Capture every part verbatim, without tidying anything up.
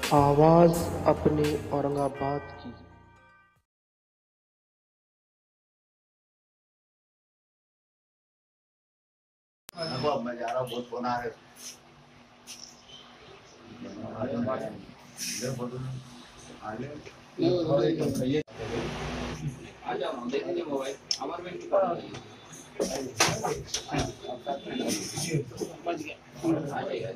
आवाज अपने औरंगाबाद की। मैं जा रहा हूँ, बहुत फोन आ रहे आ जाओ देखेंगे मोबाइल हमारे में की बात नहीं बच गया आ जाएगा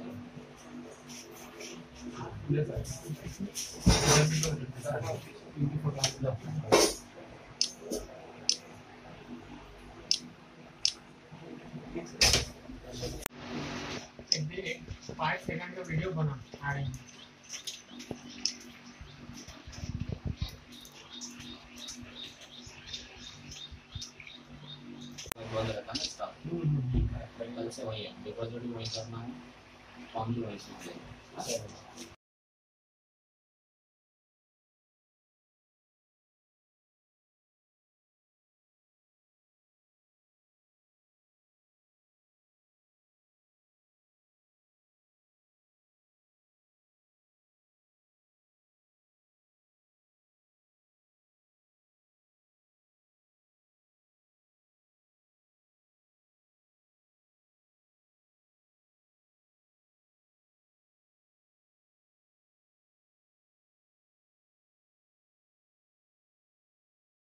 फाइव सेकंड का वीडियो बना आ रहे हैं। बंद रहता ना स्टाफ कल से वही है डिपॉजिट भी वही करना है फॉर्म भी वही से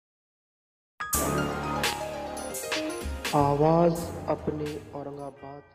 आवाज अपने औरंगाबाद